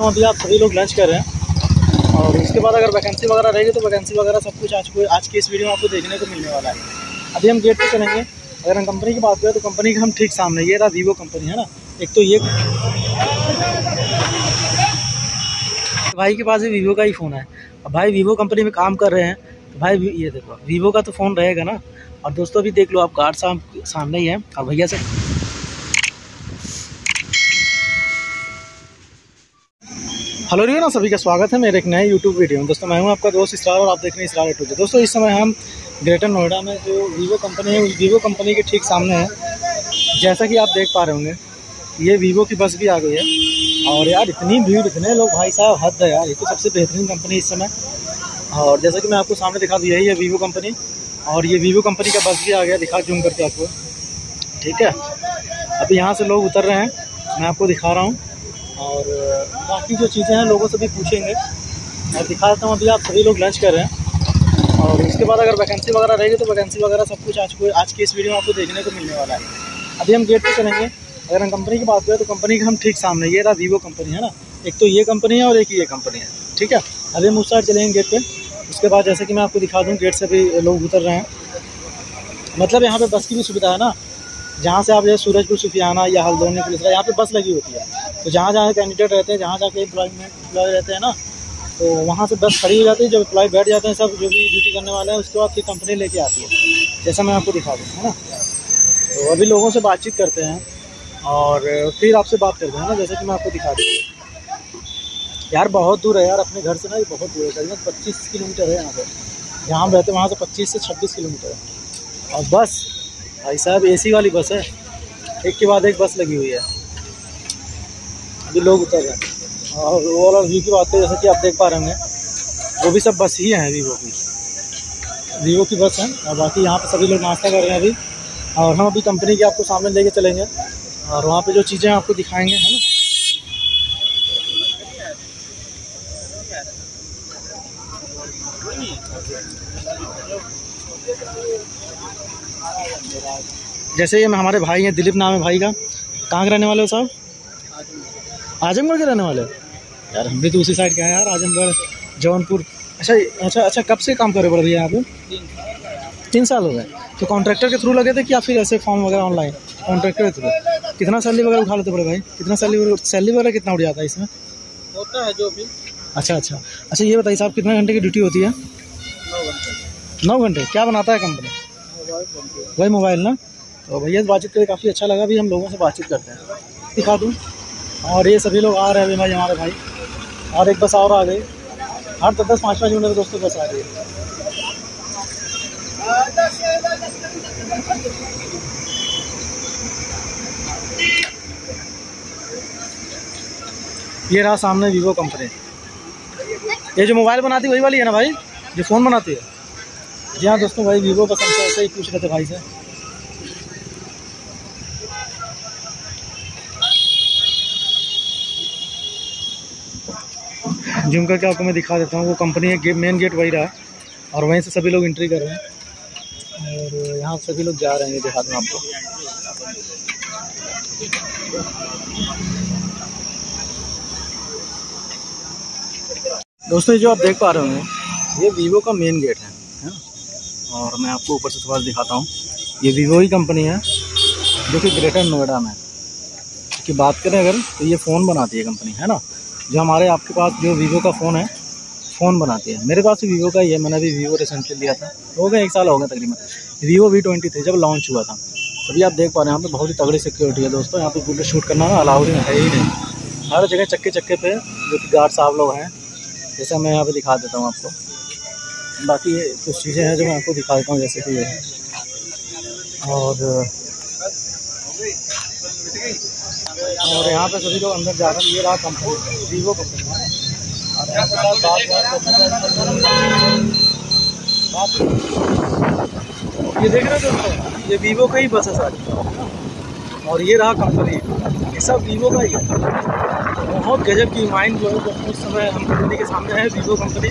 अभी आप सभी लोग लंच कर रहे हैं और उसके बाद अगर वैकेंसी वगैरह रहेगी तो वैकेंसी वगैरह सब कुछ आज की इस वीडियो में आपको देखने को मिलने वाला है। अभी हम गेट पे चलेंगे। अगर हम कंपनी की बात करें तो कंपनी के हम ठीक सामने, ये रहा वीवो कंपनी है ना। एक तो ये भाई के पास भी वीवो का ही फ़ोन है। अब भाई वीवो कंपनी में काम कर रहे हैं तो भाई ये देखो वीवो का तो फ़ोन रहेगा ना। और दोस्तों अभी देख लो आप, गार्ड सामने ही है और भैया से हेलो रियो ना, सभी का स्वागत है मेरे एक नए यूट्यूब वीडियो में। दोस्तों मैं हूं आपका दोस्त इसरार और आप देख रहे हैं इसरार टू। दोस्तों इस समय हम ग्रेटर नोएडा में जो वीवो कंपनी है, वीवो कंपनी के ठीक सामने है। जैसा कि आप देख पा रहे होंगे ये वीवो की बस भी आ गई है। और यार इतनी भीड़, इतने लोग, भाई साहब हद है यार। ये तो सबसे बेहतरीन कंपनी इस समय। और जैसा कि मैं आपको सामने दिखा दूँ, यही है वीवो कंपनी। और ये वीवो कंपनी का बस भी आ गया, दिखा जूम करके आपको, ठीक है। अभी यहाँ से लोग उतर रहे हैं, मैं आपको दिखा रहा हूँ। और बाकी जो चीज़ें हैं लोगों से भी पूछेंगे, मैं दिखा देता हूँ। अभी आप सभी लोग लंच कर रहे हैं और उसके बाद अगर वैकेंसी वगैरह रहेगी तो वैकेंसी वगैरह सब कुछ आज की इस वीडियो में आपको देखने को मिलने वाला है। अभी हम गेट पे चलेंगे। अगर हम कंपनी की बात करें तो कंपनी के हम ठीक सामने, ये रहा वीवो कंपनी है ना। एक तो ये कंपनी है और एक ये कंपनी है, ठीक है। अभी हम उस साइड चलेंगे गेट पे। उसके बाद जैसे कि मैं आपको दिखा दूँ, गेट से भी लोग उतर रहे हैं। मतलब यहाँ पे बस की भी सुविधा है ना। जहाँ से आप जैसे सूरजपुर सुफियाना या हल्द्वानी पुलिस, यहाँ पे बस लगी होती है। तो जहाँ जहाँ कैंडिडेट रहते हैं, जहाँ जहाँ के एम्प्लॉय रहते हैं ना, तो वहाँ से बस खड़ी हो जाती है। जब एम्प्लॉय बैठ जाते हैं सब, जो भी ड्यूटी करने वाले हैं, उसके बाद फिर कंपनी लेके आती है। जैसा मैं आपको दिखा दूँ, है ना। तो अभी लोगों से बातचीत करते हैं और फिर आपसे बात करते हैं ना, जैसे कि मैं आपको दिखा दूँ। यार बहुत दूर है यार अपने घर से ना, ये बहुत दूर है, करीबन 25 किलोमीटर है। यहाँ पर जहाँ हम रहते हैं वहाँ से 25 से 26 किलोमीटर है। और बस भाई साहब एसी वाली बस है, एक के बाद एक बस लगी हुई है। अभी लोग उतर रहे हैं। और ओवरऑल व्यू की बात करें, जैसे कि आप देख पा रहे होंगे, वो भी सब बस ही हैं, वीवो की बस है। और बाकी यहाँ पे सभी लोग नाश्ता कर रहे हैं अभी। और हम अभी कंपनी के आपको सामने लेके चलेंगे और वहाँ पे जो चीज़ें आपको दिखाएंगे, है ना। जैसे ये हमारे भाई हैं, दिलीप नाम है भाई का। कहाँ के रहने वाले हो साहब? आजमगढ़ के रहने वाले। यार हम भी तो उसी साइड के हैं यार, आजमगढ़, जौनपुर। अच्छा, कब से काम कर रहे हो भैया यहाँ पे? 3 साल हो गए। तो कॉन्ट्रैक्टर के थ्रू लगे थे कि या फिर ऐसे फॉर्म वगैरह ऑनलाइन? कॉन्ट्रैक्टर के थ्रू। कितना सैलरी वगैरह उठा लेते बड़े भाई? कितना सैलरी वगैरह कितना उठ जाता है इसमें? होता है जो भी। अच्छा, ये बताइए साहब, कितने घंटे की ड्यूटी होती है? 9 घंटे। क्या बनाता है कंपनी? वही मोबाइल ना। तो भैया से बातचीत करके काफ़ी अच्छा लगा। अभी हम लोगों से बातचीत करते हैं, दिखा दूँ। और ये सभी लोग आ रहे हैं अभी भाई, हमारे भाई। और एक बस और आ गई, हर 10-5 मिनट में दोस्तों बस आ रही है। ये रहा सामने वीवो कंपनी। ये जो मोबाइल बनाती है वही वाली है ना भाई, जो फ़ोन बनाती है? जी हाँ दोस्तों, भाई वीवो का सबसे ऐसे ही पूछ रहे थे भाई से। जूम करके आपको मैं दिखा देता हूँ। वो कंपनी है, मेन गेट वही रहा और वहीं से सभी लोग एंट्री कर रहे हैं। और यहाँ सभी लोग जा रहे हैं, दिखा दूँ आपको। दोस्तों जो आप देख पा रहे होंगे, ये वीवो का मेन गेट है ना। और मैं आपको ऊपर से थोड़ा दिखाता हूँ। ये वीवो ही कंपनी है जो कि ग्रेटर नोएडा में की बात करें अगर, तो ये फ़ोन बनाती है कंपनी, है ना। जो हमारे आपके पास जो वीवो का फ़ोन है, फ़ोन बनाती है। मेरे पास भी वीवो का ही है, मैंने अभी वीवो रिसेंटली लिया था, हो गया 1 साल हो गया तकरीबन। वीवो V20 थे जब लॉन्च हुआ था। तभी आप देख पा रहे हैं यहाँ पे बहुत ही तगड़ी सिक्योरिटी है दोस्तों। यहाँ पे वीडियो शूट करना ना अलाउड है ही नहीं। हर जगह चक्के पे जो कि गार्ड साहब लोग हैं, जैसे मैं यहाँ पे दिखा देता हूँ आपको। बाकी कुछ चीज़ें हैं जो मैं आपको दिखा देता हूँ, जैसे कि ये है। और यहाँ पे सभी लोग अंदर जा रहे हैं। ये रहा कंपनी, वीवो कंपनी। और यहाँ पे ये देख रहे हो दोस्तों, ये वीवो का ही बस है सारी। और ये रहा कंपनी, ये सब वीवो का ही है। बहुत गजब की माइंड जो है उस समय हम कंपनी के सामने है, वीवो कंपनी।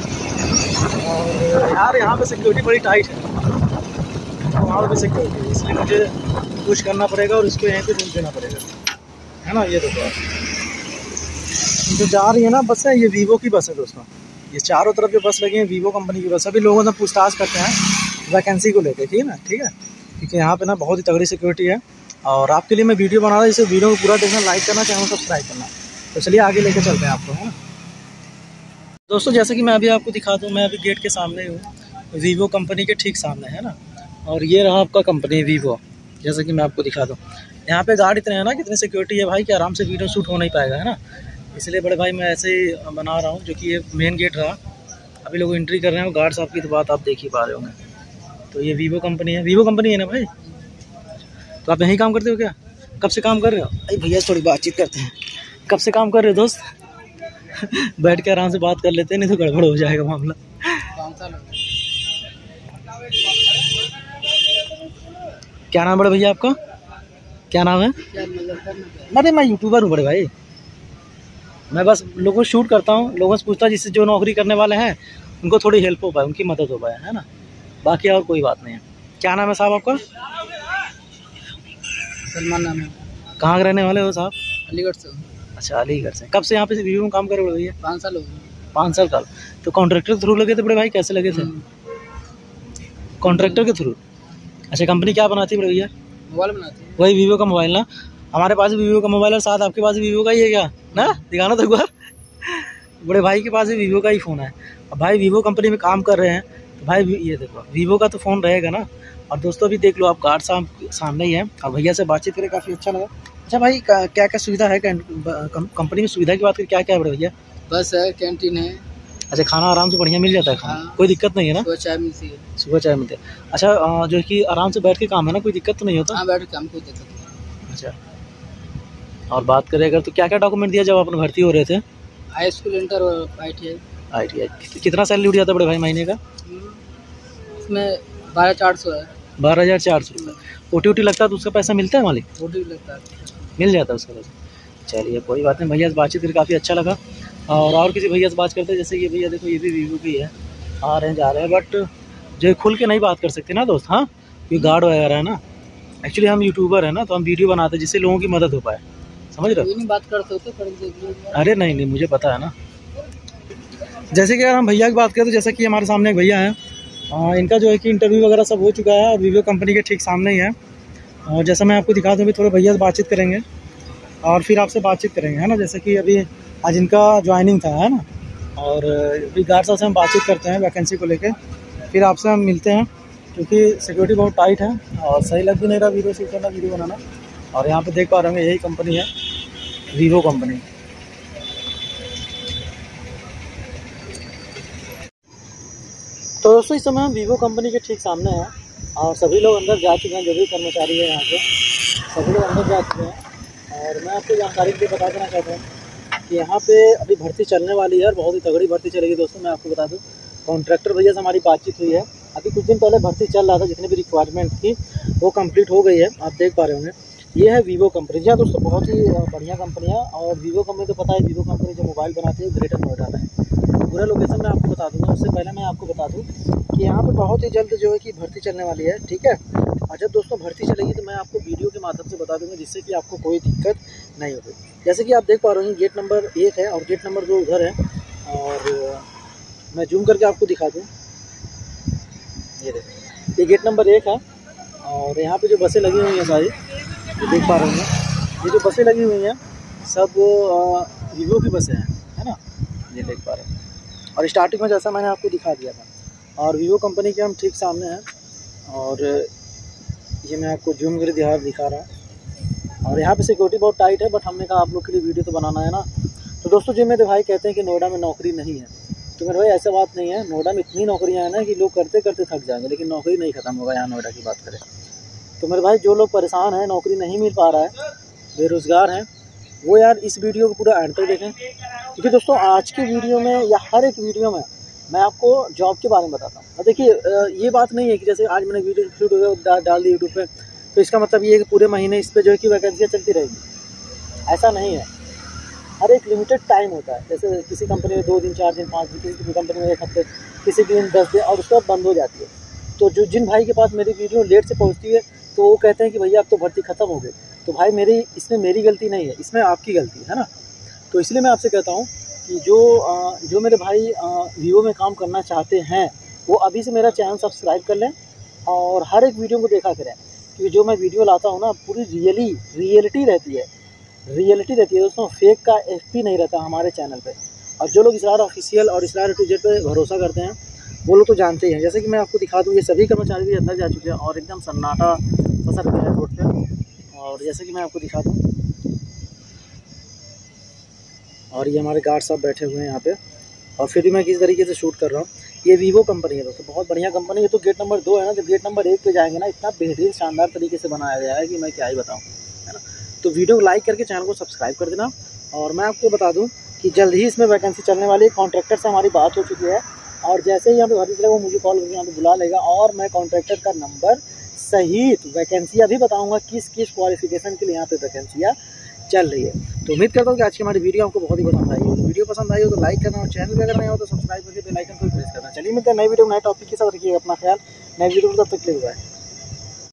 और यार यहाँ पे सिक्योरिटी बड़ी टाइट है, वहाँ पे सिक्योरिटी, इसलिए मुझे पुश करना पड़ेगा और इसको यहीं पे रूम देना पड़ेगा, है ना। ये देखो जो जा रही है ना बस है, ये वीवो की बस है दोस्तों। ये चारों तरफ जो बस लगी है वीवो कंपनी की बस। अभी लोगों से पूछताछ करते हैं वैकेंसी को लेकर, ठीक है ना, ठीक है, क्योंकि यहाँ पे ना बहुत ही तगड़ी सिक्योरिटी है। और आपके लिए मैं वीडियो बना रहा हूँ, इसे वीडियो को पूरा देखना, लाइक करना, चैनल सब्सक्राइब करना। तो चलिए आगे लेके चलते हैं आपको, है ना दोस्तों। जैसे कि मैं अभी आपको दिखा दूँ, मैं अभी गेट के सामने हूँ, वीवो कंपनी के ठीक सामने, है ना। और ये रहा आपका कंपनी वीवो। जैसे कि मैं आपको दिखा दूँ, यहाँ पे गार्ड इतने हैं ना, कितनी सिक्योरिटी है भाई कि आराम से वीडियो शूट हो नहीं पाएगा, है ना। इसलिए बड़े भाई मैं ऐसे ही बना रहा हूँ, जो कि ये मेन गेट रहा। अभी लोग एंट्री कर रहे हैं, गार्ड साहब की तो बात आप देख ही पा रहे होंगे। तो ये वीवो कंपनी है, वीवो कंपनी है ना भाई। तो आप यहीं काम करते हो क्या? कब से काम कर रहे हो? अरे भैया थोड़ी बातचीत करते हैं। कब से काम कर रहे हो दोस्त? बैठ के आराम से बात कर लेते हैं, नहीं तो गड़बड़ हो जाएगा मामला। क्या नाम बड़े भैया आपका? क्या नाम है? अरे मैं यूट्यूबर हूँ बड़े भाई। मैं बस लोगों को शूट करता हूँ, लोगों से पूछता, जिससे जो नौकरी करने वाले हैं उनको थोड़ी हेल्प हो पाए, उनकी मदद हो पाए, है ना। बाकी और कोई बात नहीं है। क्या नाम है साहब आपका? सलमान नाम है। कहाँ के रहने वाले हो साहब? अलीगढ़ से। अच्छा अलीगढ़ से। कब से यहाँ पे वीवो में काम कर रहे हो भैया? 5 साल हो गए। 5 साल का। तो कॉन्ट्रैक्टर के थ्रू लगे थे बड़े भाई? कैसे लगे थे? कॉन्ट्रैक्टर के थ्रू। अच्छा कंपनी क्या बनाती है बड़े भैया? मोबाइल बनाती है। वही वीवो का मोबाइल ना। हमारे पास भी वीवो का मोबाइल है, साथ आपके पास भी वीवो का ही है क्या ना? दिखाना तो एक बार। बड़े भाई के पास भी वीवो का ही फ़ोन है। अब भाई वीवो कंपनी में काम कर रहे हैं तो भाई ये देखो वीवो का तो फ़ोन रहेगा ना। और दोस्तों भी देख लो आप, गार्ड साहब सामने ही है। और भैया से बातचीत करके काफ़ी अच्छा लगा। अच्छा भाई क्या क्या सुविधा है कंपनी में? सुविधा की बात करें क्या क्या है बड़े भैया? बस है, कैंटीन है। अच्छा खाना आराम से बढ़िया मिल जाता है? खाना हाँ। कोई दिक्कत नहीं है ना? सुबह चाय मिलती है। सुबह चाय मिलती है। अच्छा जो कि आराम से बैठ के काम है ना, कोई दिक्कत तो नहीं होता? हाँ बैठ के काम, कोई दिक्कत नहीं। अच्छा और बात करें अगर तो क्या क्या डॉक्यूमेंट दिया जब आप भर्ती हो रहे थे? हाई स्कूल, इंटर और ITI। कितना सैलरी उठ जाता है बड़े भाई महीने का? इसमें 12,400 है। 12,400 रुपये। OT लगता है तो उसका पैसा मिलता है मालिक? OT लगता है, मिल जाता है उसका पैसा। चलिए कोई बात नहीं, भैया से बातचीत करके काफ़ी अच्छा लगा। और किसी भैया से बात करते हैं, जैसे ये भैया देखो ये भी वीवो की है, आ रहे हैं जा रहे हैं, बट जो खुल के नहीं बात कर सकते ना दोस्त। हाँ ये गार्ड वगैरह है ना। एक्चुअली हम यूट्यूबर है ना, तो हम वीडियो बनाते हैं जिससे लोगों की मदद हो पाए, समझ रहे हो? नहीं बात करते हो तो कर दीजिए। अरे नहीं नहीं मुझे पता है ना। जैसे कि अगर हम भैया की बात करें तो जैसे कि हमारे सामने एक भैया हैं, इनका जो है कि इंटरव्यू वगैरह सब हो चुका है और वीवो कंपनी के ठीक सामने ही है। और जैसा मैं आपको दिखा दूँ, अभी थोड़े भैया से बातचीत करेंगे और फिर आपसे बातचीत करेंगे, है ना। जैसे कि अभी आज इनका ज्वाइनिंग था, है ना। और अभी गार्ड साहब से हम बातचीत करते हैं वैकेंसी को लेकर, फिर आपसे हम मिलते हैं, क्योंकि सिक्योरिटी बहुत टाइट है और सही लग भी नहीं रहा वीडियो शूट करना, वीडियो बनाना। और यहाँ पे देख पा रहे होंगे यही कंपनी है, वीवो कंपनी। तो दोस्तों इस समय हम वीवो कंपनी के ठीक सामने हैं और सभी लोग अंदर जा चुके हैं, जो भी कर्मचारी है यहाँ के सभी लोग अंदर जा चुके हैं। और मैं आपको जानकारी के लिए बता देना चाहता हूँ कि यहाँ पे अभी भर्ती चलने वाली है और बहुत ही तगड़ी भर्ती चलेगी दोस्तों। मैं आपको बता दूँ, कॉन्ट्रैक्टर भैया से हमारी बातचीत हुई है, अभी कुछ दिन पहले भर्ती चल रहा था, जितनी भी रिक्वायरमेंट थी वो कंप्लीट हो गई है, आप देख पा रहे होंगे। ये है वीवो कंपनी। जी हाँ दोस्तों, बहुत ही बढ़िया कंपनी है। और वीवो कंपनी तो पता है, वीवो कंपनी जो मोबाइल बनाती है ग्रेटर नोएडा में। पूरा लोकेशन मैं आपको बता दूंगा, उससे पहले मैं आपको बता दूं कि यहाँ पे बहुत ही जल्द जो है कि भर्ती चलने वाली है, ठीक है। और जब दोस्तों भर्ती चलेगी तो मैं आपको वीडियो के माध्यम से बता दूंगा, जिससे कि आपको कोई दिक्कत नहीं होगी। जैसे कि आप देख पा रहे हैं गेट नंबर 1 है और गेट नंबर 2 उधर है। और मैं जूम करके आपको दिखा दूँ, ये देखिए ये गेट नंबर 1 है। और यहाँ पे जो बसें लगी हुई हैं सारी, ये देख पा रहे हैं, ये जो बसें लगी हुई हैं सब वीवो की बसें हैं, है ना, ये देख पा रहे हैं। और स्टार्टिंग में जैसा मैंने आपको दिखा दिया था, और वीवो कंपनी के हम ठीक सामने हैं। और ये मैं आपको जूम करके दिखा रहा हूँ। और यहाँ पे सिक्योरिटी बहुत टाइट है, बट हमने कहा आप लोग के लिए वीडियो तो बनाना है ना। तो दोस्तों जो मेरे भाई कहते हैं कि नोएडा में नौकरी नहीं है, तो मेरे भाई ऐसा बात नहीं है। नोएडा में इतनी नौकरियाँ हैं ना कि लोग करते करते थक जाएंगे, लेकिन नौकरी नहीं खत्म होगा यहाँ नोएडा की बात करें तो। मेरे भाई जो लोग परेशान हैं, नौकरी नहीं मिल पा रहा है, बेरोज़गार हैं, वो यार इस वीडियो को पूरा एंड तक देखें। क्योंकि दोस्तों आज के वीडियो में या हर एक वीडियो में मैं आपको जॉब के बारे में बताता हूँ। और देखिए ये बात नहीं है कि जैसे आज मैंने वीडियो शूट हो गया डाल दी यूट्यूब पे, तो इसका मतलब ये है कि पूरे महीने इस पर जो है कि वैकेंसियाँ चलती रहेगी, ऐसा नहीं है। हर एक लिमिटेड टाइम होता है। जैसे किसी कंपनी में 2 दिन 4 दिन 5 दिन, किसी कंपनी में 1 हफ्ते, किसी दिन 10 दिन, और उसके बाद बंद हो जाती है। तो जो जिन भाई के पास मेरी वीडियो लेट से पहुँचती है तो वो कहते हैं कि भैया अब तो भर्ती ख़त्म हो गई। तो भाई इसमें मेरी गलती नहीं है, इसमें आपकी गलती है ना। तो इसलिए मैं आपसे कहता हूँ कि जो मेरे भाई वीवो में काम करना चाहते हैं वो अभी से मेरा चैनल सब्सक्राइब कर लें और हर एक वीडियो को देखा करें, क्योंकि जो मैं वीडियो लाता हूँ ना पूरी रियलिटी रहती है दोस्तों। फेक का FP नहीं रहता हमारे चैनल पे। और जो लोग इसरार ऑफिशियल और इसरार A to Z पे भरोसा करते हैं वो लोग तो जानते ही हैं। जैसे कि मैं आपको दिखा दूँ, ये सभी कर्मचारी भी अंदर जा चुके हैं और एकदम सन्नाटा पसर गया है रोड पे। और जैसे कि मैं आपको दिखा दूँ, और ये हमारे गार्ड साहब बैठे हुए हैं यहाँ पे, और फिर भी मैं किस तरीके से शूट कर रहा हूँ। ये वीवो कंपनी है दोस्तों, बहुत बढ़िया कंपनी है। तो गेट नंबर 2 है ना, जब गेट नंबर 1 पे जाएंगे ना, इतना बेहतरीन शानदार तरीके से बनाया गया है कि मैं क्या ही बताऊँ, है ना। तो वीडियो को लाइक करके चैनल को सब्सक्राइब कर देना। और मैं आपको बता दूँ कि जल्द ही इसमें वैकेंसी चलने वाली है। कॉन्ट्रैक्टर से हमारी बात हो चुकी है और जैसे ही यहाँ पे भर्ती चलेगा वो मुझे कॉल करके यहाँ पे बुला लेगा और मैं कॉन्ट्रैक्टर का नंबर सहित वैकेंसियाँ भी बताऊँगा किस क्वालिफिकेशन के लिए यहाँ पे वैकेंसियाँ चल रही है। तो उम्मीद करता हूँ कि आज की हमारी वीडियो आपको बहुत ही पसंद आई हो। वीडियो पसंद आई हो तो लाइक करना और चैनल पे अगर नहीं हो तो सब्सक्राइब करके बेल आइकन को प्रेस करना। चलिए मिलते हैं नए वीडियो में नए टॉपिक के साथ। रखिएगा अपना ख्याल। नए वीडियो तब तक के लिए बाय।